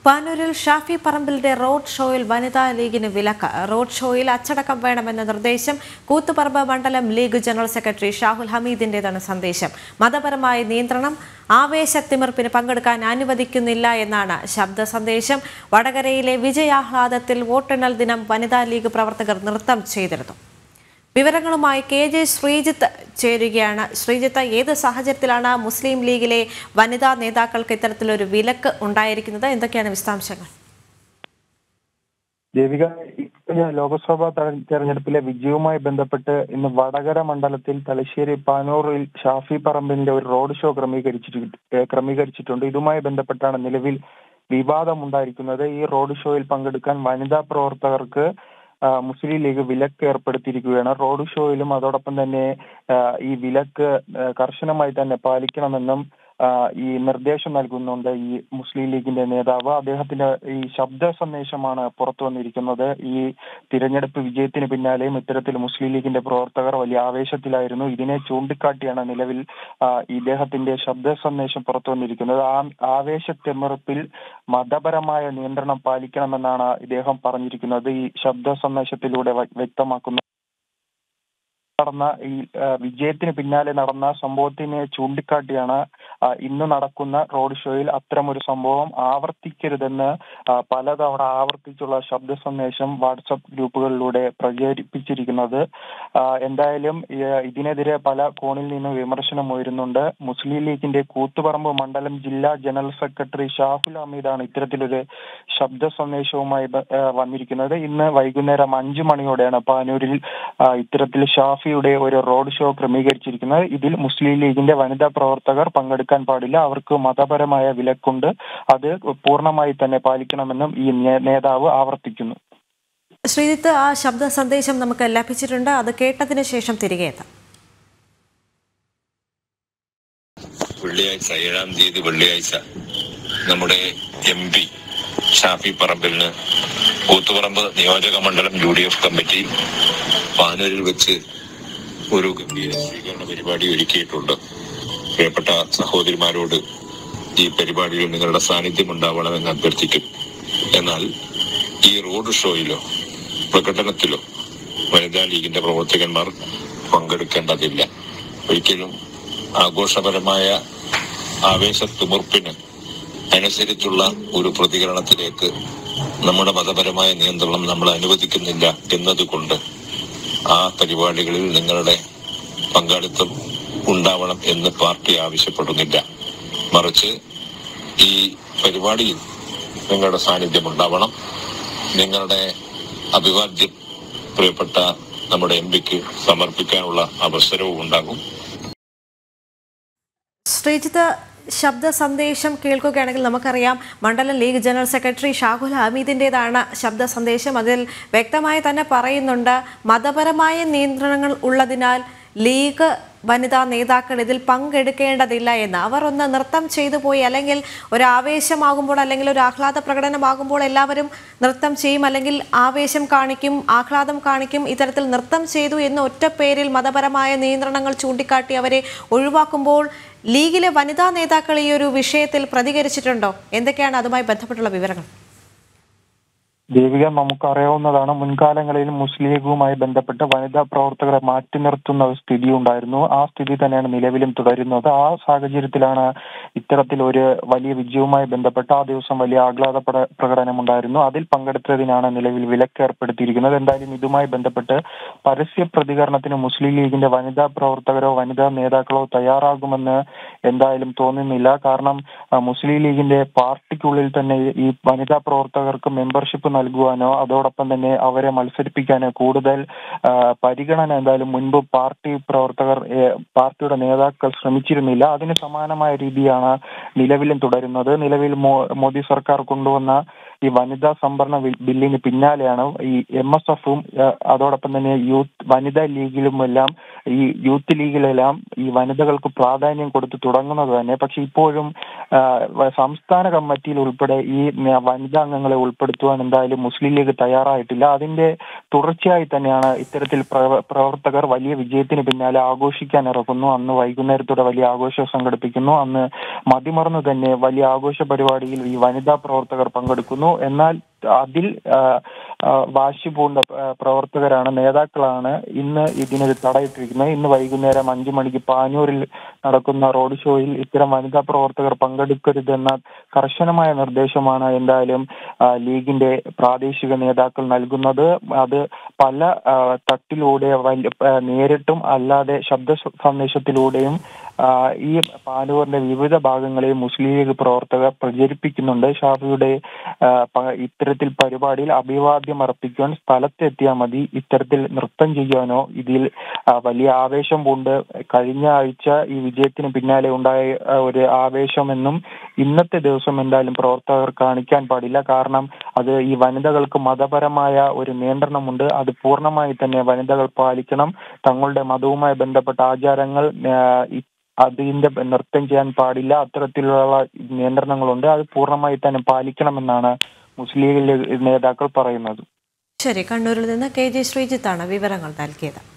പാനൂരിൽ Shafi പറമ്പിലിന്റെ road ഷോയിൽ വനിതാ ലീഗിന് വിലക്ക്. റോഡ് ഷോയിൽ അച്ചടക്കം വേണമെന്ന നിർദ്ദേശം കൂത്തുപറമ്പ് മണ്ഡലം ലീഗ് ജനറൽ സെക്രട്ടറി ഷാഹുൽ ഹമീദിന്റേതാണ് സന്ദേശം. മതപരമായ നിയന്ത്രണം ആവേശത്തിമിർപ്പിന് പങ്കെടുക്കാൻ അനുവദിക്കുന്നില്ല എന്നാണ് ശബ്ദ സന്ദേശം. വടകരയിലെ വിജയാഹ്ലാദത്തിൽ വോട്ടെണ്ണൽ ദിനം വനിതാ ലീഗ് പ്രവർത്തകർ നൃത്തം ചെയ്തിരുന്നു. വിവരങ്ങളുമായി KJ ശ്രീജിത്ത് ചേരുകയാണ്. ശ്രീജിത്ത്, ഏത് സാഹചര്യത്തിലാണ് മുസ്ലിം ലീഗിലെ വനിതാ നേതാക്കൾക്ക് ഇത്തരത്തിലൊരു വിലക്ക് ഉണ്ടായിരിക്കുന്നത്? എന്തൊക്കെയാണ് വിശദാംശങ്ങൾ? ദേവിക, ലോക്സഭാ തെരഞ്ഞെടുപ്പിലെ വിജയവുമായി ബന്ധപ്പെട്ട് ഇന്ന് വടകര മണ്ഡലത്തിൽ തലശ്ശേരി പാനൂറിൽ ഷാഫി പറമ്പിലിന്റെ ഒരു റോഡ് ഷോ ക്രമീകരിച്ചിട്ടുണ്ട്. ഇതുമായി ബന്ധപ്പെട്ടാണ് നിലവിൽ വിവാദമുണ്ടായിരിക്കുന്നത്. ഈ റോഡ് ഷോയിൽ പങ്കെടുക്കാൻ വനിതാ പ്രവർത്തകർക്ക് മുസ്ലിം ലീഗ് വിലക്ക് ഏർപ്പെടുത്തിയിരിക്കുകയാണ്. റോഡ് ഷോയിലും അതോടൊപ്പം തന്നെ ഈ വിലക്ക് കർശനമായി തന്നെ പാലിക്കണമെന്നും ഈ നിർദ്ദേശം നൽകുന്നുണ്ട് ഈ മുസ്ലിം ലീഗിന്റെ നേതാവ്. അദ്ദേഹത്തിന്റെ ഈ ശബ്ദ സന്ദേശമാണ് പുറത്തു വന്നിരിക്കുന്നത്. ഈ തിരഞ്ഞെടുപ്പ് വിജയത്തിന് പിന്നാലെയും ഇത്തരത്തിൽ മുസ്ലിം ലീഗിന്റെ പ്രവർത്തകർ വലിയ ആവേശത്തിലായിരുന്നു. ഇതിനെ ചൂണ്ടിക്കാട്ടിയാണ് നിലവിൽ ഇദ്ദേഹത്തിന്റെ ശബ്ദ സന്ദേശം പുറത്തു വന്നിരിക്കുന്നത്. ആവേശത്തെമിർപ്പിൽ മതപരമായ നിയന്ത്രണം പാലിക്കണമെന്നാണ് ഇദ്ദേഹം പറഞ്ഞിരിക്കുന്നത്. ഈ ശബ്ദ സന്ദേശത്തിലൂടെ വ്യക്തമാക്കുന്നത് നടന്ന ഈ വിജയത്തിന് പിന്നാലെ നടന്ന സംഭവത്തിനെ ചൂണ്ടിക്കാട്ടിയാണ് ഇന്ന് നടക്കുന്ന റോഡ് ഷോയിൽ അത്തരമൊരു സംഭവം ആവർത്തിക്കരുതെന്ന് പലതവണ ആവർത്തിച്ചുള്ള ശബ്ദ സന്ദേശം വാട്സപ്പ് ഗ്രൂപ്പുകളിലൂടെ പ്രചരിപ്പിച്ചിരിക്കുന്നത്. എന്തായാലും ഇതിനെതിരെ പല കോണിൽ നിന്നും വിമർശനം ഉയരുന്നുണ്ട്. മുസ്ലിം ലീഗിന്റെ കൂത്തുപറമ്പ് മണ്ഡലം ജില്ലാ ജനറൽ സെക്രട്ടറി ഷാഹുൽ ഹമീദാണ് ഇത്തരത്തിലൊരു ശബ്ദ സന്ദേശവുമായി വന്നിരിക്കുന്നത്. ഇന്ന് വൈകുന്നേരം 5 മണിയോടെയാണ് പാനൂരിൽ ഇത്തരത്തിൽ ഷാഫിയുടെ ഒരു റോഡ് ഷോ ക്രമീകരിച്ചിരിക്കുന്നത്. ഇതിൽ മുസ്ലിം ലീഗിന്റെ വനിതാ പ്രവർത്തകർ പങ്കെടുക്കാൻ പാടില്ല. അവർക്ക് മതപരമായ വിലക്കുണ്ട്. അത് പൂർണ്ണമായി തന്നെ പാലിക്കണമെന്നും ഈ നേതാവ് ആവർത്തിക്കുന്നു. ശ്രീജിത്ത്, ആ ശബ്ദ സന്ദേശം നമുക്ക് ലഭിച്ചിട്ടുണ്ട്. അത് കേട്ടതിന് ശേഷം തിരികെ എത്താം. വെള്ളിയാഴ്ച 7-ാം തീയതി വെള്ളിയാഴ്ച നമ്മുടെ MP ഷാഫി പറമ്പിലിന് കൂത്തുപറമ്പ് നിയോജക മണ്ഡലം UDF കമ്മിറ്റി പാനൂരിൽ വെച്ച് ഒരു ഗംഭീര സ്വീകരണ പരിപാടി ഒരുക്കിയിട്ടുണ്ട്. പ്രിയപ്പെട്ട സഹോദരിമാരോട് ഈ പരിപാടിയിൽ നിങ്ങളുടെ സാന്നിധ്യം ഉണ്ടാവണമെന്ന് അഭ്യർത്ഥിക്കും. എന്നാൽ ഈ റോഡ് ഷോയിലോ പ്രകടനത്തിലോ വനിതാ ലീഗിന്റെ പ്രവർത്തകന്മാർ പങ്കെടുക്കേണ്ടതില്ല. ഒരിക്കലും ആഘോഷപരമായ ആവേശത്തുമുർപ്പിന് അനുസരിച്ചുള്ള ഒരു പ്രതികരണത്തിലേക്ക് നമ്മുടെ മതപരമായ നിയന്ത്രണം നമ്മൾ അനുവദിക്കുന്നില്ല എന്നതുകൊണ്ട് ആ പരിപാടികളിൽ നിങ്ങളുടെ പങ്കാളിത്തം ഉണ്ടാവണം എന്ന് പാർട്ടി ആവശ്യപ്പെടുന്നില്ല. മറിച്ച് ഈ പരിപാടിയിൽ നിങ്ങളുടെ സാന്നിധ്യം ഉണ്ടാവണം. നിങ്ങളുടെ അഭിവാദ്യം പ്രിയപ്പെട്ട നമ്മുടെ MPക്ക് സമർപ്പിക്കാനുള്ള അവസരവും ഉണ്ടാകും. ശ്രീജിത്ത്, ശബ്ദ സന്ദേശം കേൾക്കുകയാണെങ്കിൽ നമുക്കറിയാം മണ്ഡലം ലീഗ് ജനറൽ സെക്രട്ടറി ഷാഹുൽ ഹമീദിൻ്റെതാണ് ശബ്ദ സന്ദേശം. അതിൽ വ്യക്തമായി തന്നെ പറയുന്നുണ്ട്, മതപരമായ നിയന്ത്രണങ്ങൾ ഉള്ളതിനാൽ ലീഗ് വനിതാ നേതാക്കൾ ഇതിൽ പങ്കെടുക്കേണ്ടതില്ല എന്ന്. അവർ ഒന്ന് നൃത്തം ചെയ്തു പോയി, അല്ലെങ്കിൽ ഒരു ആവേശമാകുമ്പോൾ അല്ലെങ്കിൽ ഒരു ആഹ്ലാദ പ്രകടനമാകുമ്പോൾ എല്ലാവരും നൃത്തം ചെയ്യും, അല്ലെങ്കിൽ ആവേശം കാണിക്കും, ആഹ്ലാദം കാണിക്കും. ഇത്തരത്തിൽ നൃത്തം ചെയ്തു എന്ന് ഒറ്റ പേരിൽ മതപരമായ നിയന്ത്രണങ്ങൾ ചൂണ്ടിക്കാട്ടി അവരെ ഒഴിവാക്കുമ്പോൾ ലീഗിലെ വനിതാ നേതാക്കൾ ഈ ഒരു വിഷയത്തിൽ പ്രതികരിച്ചിട്ടുണ്ടോ? എന്തൊക്കെയാണ് അതുമായി ബന്ധപ്പെട്ടുള്ള വിവരങ്ങൾ? ദേവിക, നമുക്കറിയാവുന്നതാണ്, മുൻകാലങ്ങളിൽ മുസ്ലിം ലീഗുമായി ബന്ധപ്പെട്ട് വനിതാ പ്രവർത്തകരെ മാറ്റി നിർത്തുന്ന ഒരു സ്ഥിതി ഉണ്ടായിരുന്നു. ആ സ്ഥിതി തന്നെയാണ് നിലവിലും തുടരുന്നത്. ആ സാഹചര്യത്തിലാണ് ഇത്തരത്തിൽ ഒരു വലിയ വിജയവുമായി ബന്ധപ്പെട്ട് ആ ദിവസം വലിയ ആഹ്ലാദ പ്രകടനമുണ്ടായിരുന്നു. അതിൽ പങ്കെടുത്തതിനാണ് നിലവിൽ വിലക്ക് ഏർപ്പെടുത്തിയിരിക്കുന്നത്. എന്തായാലും ഇതുമായി ബന്ധപ്പെട്ട് പരസ്യ പ്രതികരണത്തിന് മുസ്ലിം ലീഗിന്റെ വനിതാ പ്രവർത്തകരോ വനിതാ നേതാക്കളോ തയ്യാറാകുമെന്ന് എന്തായാലും തോന്നുന്നില്ല. കാരണം മുസ്ലിം ലീഗിന്റെ പാർട്ടിക്കുള്ളിൽ തന്നെ ഈ വനിതാ പ്രവർത്തകർക്ക് മെമ്പർഷിപ്പ് നൽകുവാനോ അതോടൊപ്പം തന്നെ അവരെ മത്സരിപ്പിക്കാനോ കൂടുതൽ പരിഗണന എന്തായാലും മുൻപ് പാർട്ടിയുടെ നേതാക്കൾ ശ്രമിച്ചിരുന്നില്ല. അതിന് സമാനമായ രീതിയാണ് നിലവിലും തുടരുന്നത്. നിലവിൽ മോദി സർക്കാർ കൊണ്ടുവന്ന ഈ വനിതാ സംവരണ ബില്ലിന് പിന്നാലെയാണ് ഈ MSFും അതോടൊപ്പം തന്നെ വനിതാ ലീഗിലുമെല്ലാം ഈ യൂത്ത് ലീഗിലെല്ലാം ഈ വനിതകൾക്ക് പ്രാധാന്യം കൊടുത്തു തുടങ്ങുന്നത് തന്നെ. പക്ഷെ ഇപ്പോഴും സംസ്ഥാന കമ്മിറ്റിയിൽ ഉൾപ്പെടെ ഈ വനിതാ അംഗങ്ങളെ ഉൾപ്പെടുത്തുവാൻ എന്തായാലും മുസ്ലിം ലീഗ് തയ്യാറായിട്ടില്ല. അതിന്റെ തുടർച്ചയായി തന്നെയാണ് ഇത്തരത്തിൽ പ്രവർത്തകർ വലിയ വിജയത്തിന് പിന്നാലെ ആഘോഷിക്കാൻ ഇറക്കുന്നു. അന്ന് വൈകുന്നേരത്തോടെ വലിയ ആഘോഷം സംഘടിപ്പിക്കുന്നു. അന്ന് മതിമറന്ന് തന്നെ വലിയ ആഘോഷ പരിപാടിയിൽ ഈ വനിതാ പ്രവർത്തകർ പങ്കെടുക്കുന്നു. എന്നാൽ അതിൽ വാശി പൂണ്ട പ്രവർത്തകരാണ്, നേതാക്കളാണ് ഇന്ന് ഇതിനൊരു തടയിട്ടിരിക്കുന്നത്. ഇന്ന് വൈകുന്നേരം 5 മണിക്ക് പാനൂരിൽ നടക്കുന്ന റോഡ് ഷോയിൽ ഇത്തരം വനിതാ പ്രവർത്തകർ പങ്കെടുക്കരുതെന്ന കർശനമായ നിർദ്ദേശമാണ് എന്തായാലും ലീഗിന്റെ പ്രാദേശിക നേതാക്കൾ നൽകുന്നത്. അത് പല തട്ടിലൂടെ നേരിട്ടും അല്ലാതെ ശബ്ദ സന്ദേശത്തിലൂടെയും ഈ പാനൂരിന്റെ വിവിധ ഭാഗങ്ങളിൽ മുസ്ലിം ലീഗ് പ്രവർത്തകർ പ്രചരിപ്പിക്കുന്നുണ്ട്. ഷാഫിയുടെ ഇത്തരത്തിൽ പരിപാടിയിൽ അഭിവാദ്യം അർപ്പിക്കുവാൻ സ്ഥലത്തെത്തിയാൽ മതി, ഇത്തരത്തിൽ നൃത്തം ചെയ്യാനോ ഇതിൽ വലിയ ആവേശം പൂണ്ട് കഴിഞ്ഞ ആഴ്ച ഈ വിജയത്തിന് പിന്നാലെ ഉണ്ടായ ഒരു ആവേശമെന്നും ഇന്നത്തെ ദിവസം എന്തായാലും പ്രവർത്തകർ കാണിക്കാൻ പാടില്ല. കാരണം അത് ഈ വനിതകൾക്ക് മതപരമായ ഒരു നിയന്ത്രണമുണ്ട്. അത് പൂർണ്ണമായി തന്നെ വനിതകൾ പാലിക്കണം. തങ്ങളുടെ മതവുമായി ബന്ധപ്പെട്ട ആചാരങ്ങൾ അതിന്റെ നൃത്തം ചെയ്യാൻ പാടില്ല. അത്തരത്തിലുള്ള നിയന്ത്രണങ്ങളുണ്ട്. അത് പൂർണ്ണമായി തന്നെ പാലിക്കണമെന്നാണ് മുസ്ലിം ലീഗ് നേതാക്കൾ പറയുന്നത്. ശരി, കണ്ണൂരിൽ നിന്ന് KG ശ്രീജിത്താണ് വിവരങ്ങൾ നൽകിയത്.